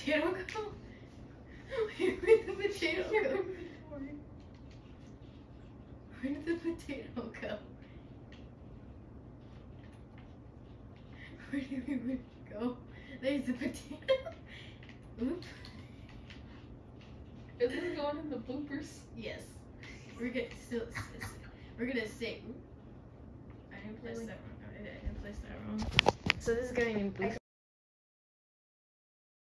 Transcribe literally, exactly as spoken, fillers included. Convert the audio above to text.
potato go? Where did the potato go? Where did the potato go? Where did we go? There's the potato. Oops. Is this going in the bloopers? Yes. We're gonna still. We're gonna say. I didn't place that wrong. I didn't place that wrong. So this is going in bloopers.